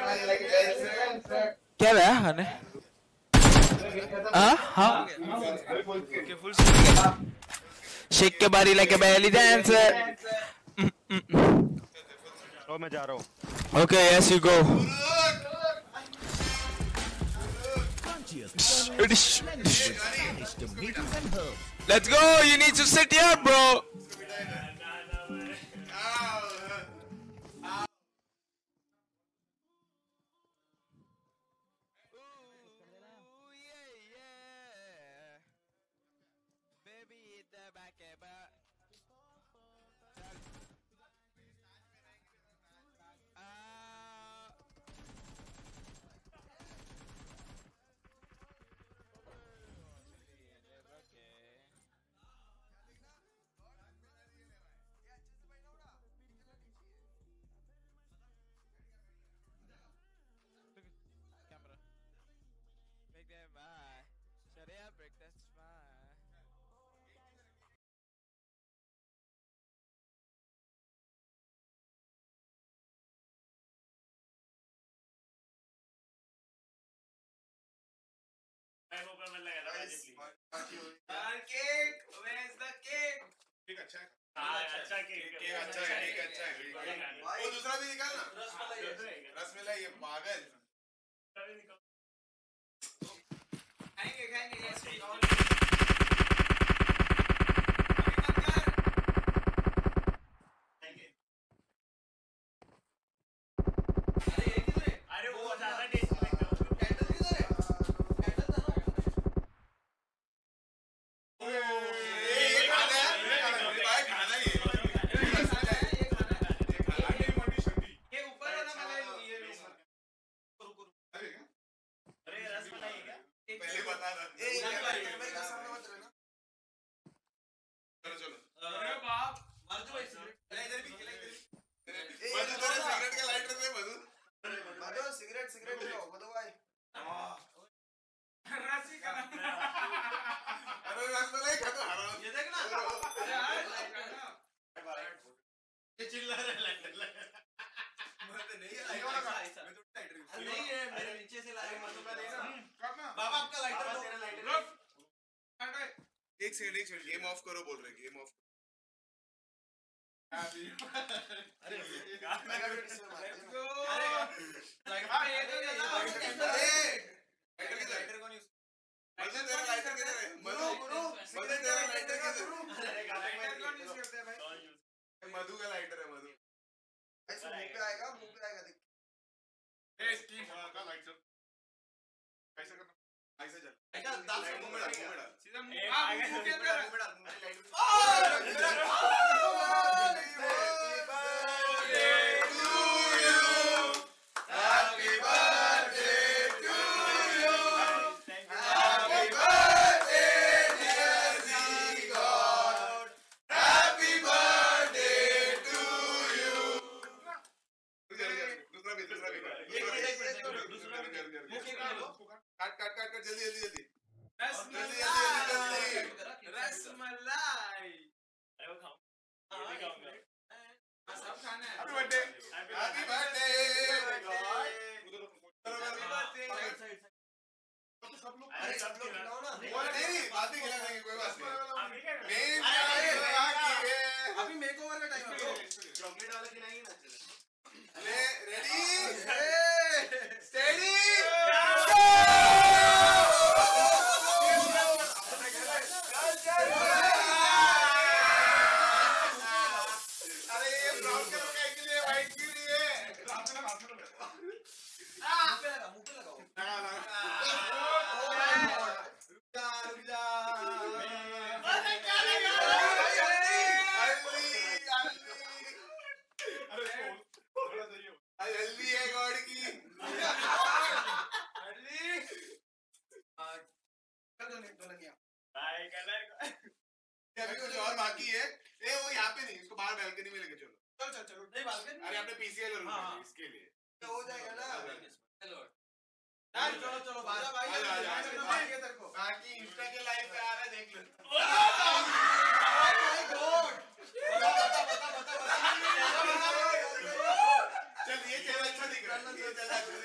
क्या है हने हाँ shake your body like a belly dancer तो मैं जा रहा हूँ okay yes you go let's go you need to sit here bro cake, where's the cake? ठीक अच्छा है। अच्छा केक अच्छा है। वो दूसरा भी निकाल ना। रसमलाई ये पागल। खाएंगे ये अरे वो ज्यादा टेस्टी लगता है कैंडल किधर है कैंडल था ना ये खाना है भाई खाना ही है ये ऊपर वाला मलाई ये रुको अरे रसमलाई है क्या पहले बता रहा मेरे का सामने मत रहना चलो अरे बाप मर जो भाई सिगरेट इधर भी इधर मधु तेरे सिगरेट का लाइटर दे मधु सिगरेट लो मधु भाई राशि का अरे रसमलाई खा तो हराम ये देख ना अरे ये चिल्ला रहा है लाइटर मत नहीं है ऐसा मैं तो लाइटर नहीं है मेरे नीचे से लाया मधु का देना बाबा आपका लाइटर दो तेरा लाइटर एक सेकंड गेम ऑफ करो बोल रहे गेम ऑफ अरे लेट्स गो अरे ये तो लाइटर कौन यूज मधु तेरा लाइटर किधर है मधु तेरा लाइटर किधर है लाइटर कौन यूज करते हैं भाई मधु का लाइटर है मधु ऐसे मुंह पे आएगा देख ए स्टीम का लाइटर कैसे करना ऐसे चल ऐसा दाल से मुंह में डाल सीधा मुंह के अंदर मुंह में डाल काट जल्दी रसमलाई अरे वो खाऊं ये भी खाऊंगा सब खाना है हैप्पी बर्थडे सब लोग खिलाओ ना वो नहीं बाद में खिला देंगे कोई बात नहीं अभी मेकओवर का टाइम है चॉकलेट वाला खिलाएंगे ना ले रेडी स्टेडी बाकी है ए वो यहाँ पे नहीं इसको बाहर बैल्कनी में लेके चलो चलो नहीं बाल्कनी अरे आपने पीसीएल रूम है इसके लिए तो हो जाएगा ना चलो चलो बाजा भाई बाकी है तेरे को बाकी इंस्टा के लाइव पे आ रहा है देख लो माय गॉड बता चल ये चेहरा अच्छा दिख रहा है ये चेहरा